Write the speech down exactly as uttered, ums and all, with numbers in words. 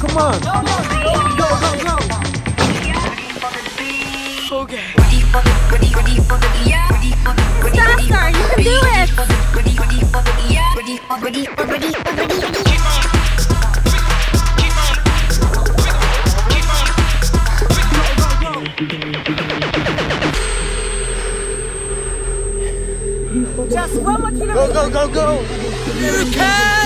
come on. Go, go, go. Okay. Faster, you can do it. Just one more kilometer. Go, go, go, go. You can.